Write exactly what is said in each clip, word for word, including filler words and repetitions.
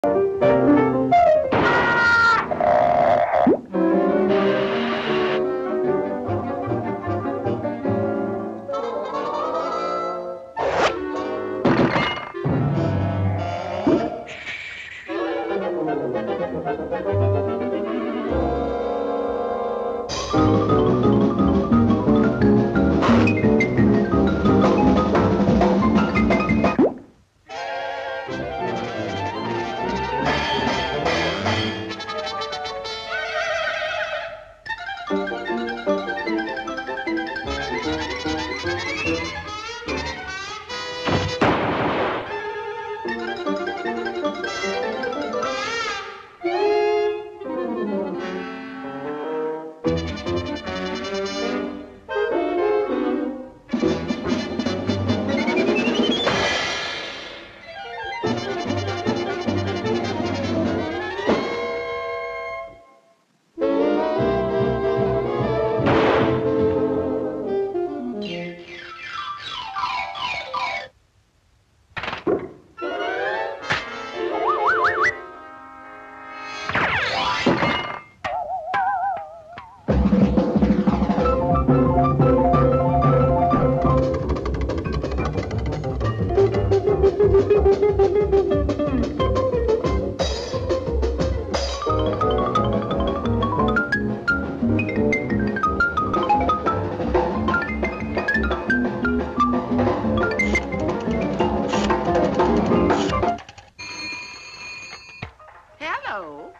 Hello.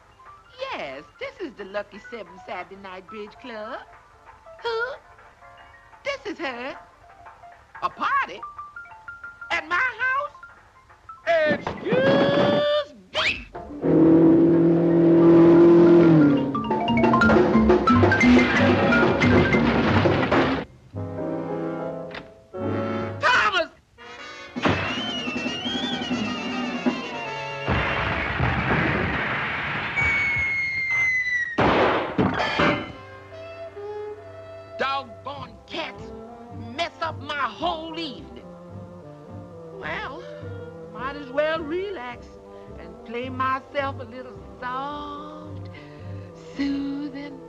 Yes, this is the Lucky Seven Saturday Night Bridge Club. Who? This is her. A party? At my house? Excuse me. Thomas! Doggone cats mess up my whole evening. Well, might as well relax and play myself a little soft, soothing